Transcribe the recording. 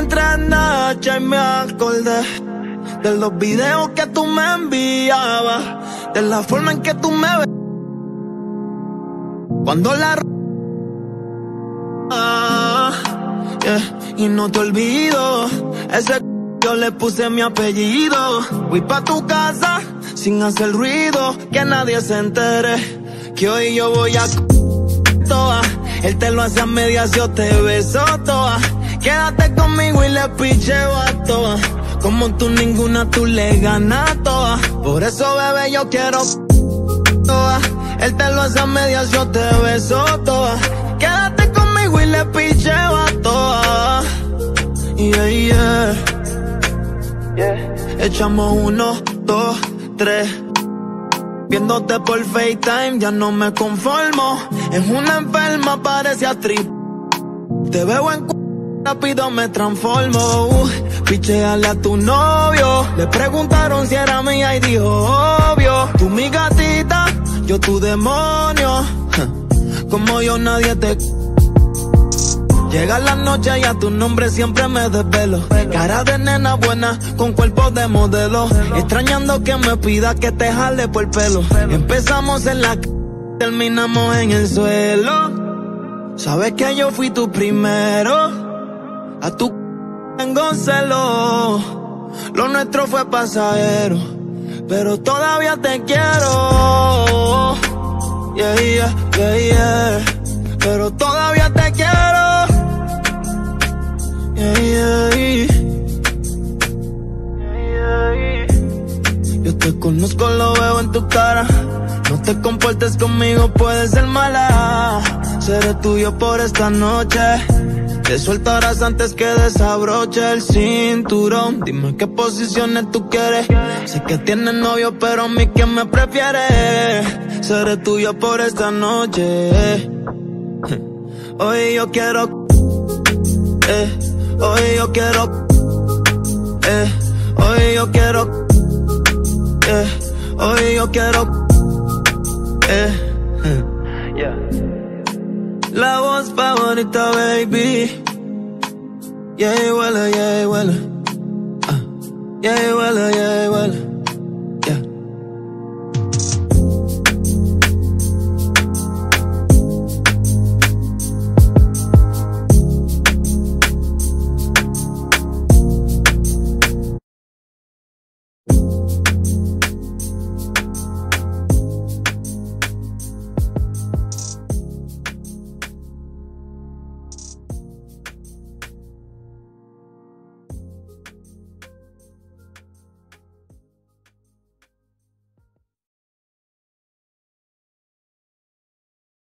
entre noches me acordé de los videos que tú me enviabas, de la forma en que tú me ves cuando la y no te olvido, ese yo le puse mi apellido. Fui pa' tu casa sin hacer ruido, que nadie se entere que hoy yo voy a toa. Él te lo hace a medias, yo te beso toa. Quédate conmigo y le picheo a toa. Como tú ninguna, tú le ganas toa. Por eso, bebé, yo quiero toa. Él te lo hace a medias, yo te beso toa. Quédate conmigo y le picheo a toa. Yeah, yeah. Echamos 1, 2, 3. Viéndote por FaceTime ya no me conformo. Es una enferma, parece actriz. Te veo en rápido me transformo. Picheale a tu novio. Le preguntaron si era mía y dijo obvio. Tú mi gatita, yo tu demonio. Como yo nadie te... Llega la noche y a tu nombre siempre me desvelo. Cara de nena buena con cuerpo de modelo. Extrañando que me pida que te jale por el pelo. Empezamos en la terminamos en el suelo. Sabes que yo fui tu primero. A tu tengo celo. Lo nuestro fue pasajero, pero todavía te quiero. Yeah, yeah, yeah, yeah. Pero todavía te quiero. Yeah, yeah, yeah. Yo te conozco, lo veo en tu cara. No te comportes conmigo, puedes ser mala. Seré tuyo por esta noche. Te soltarás antes que desabroche el cinturón. Dime qué posiciones tú quieres. Sé que tienes novio, pero a mí quién me prefiere. Seré tuyo por esta noche. Hoy yo quiero, hoy yo quiero, hoy yo quiero, hoy yo quiero, La voz favorita, baby. Yeah, huele, yeah, huele. Yeah, huele, yeah, huele. Yeah.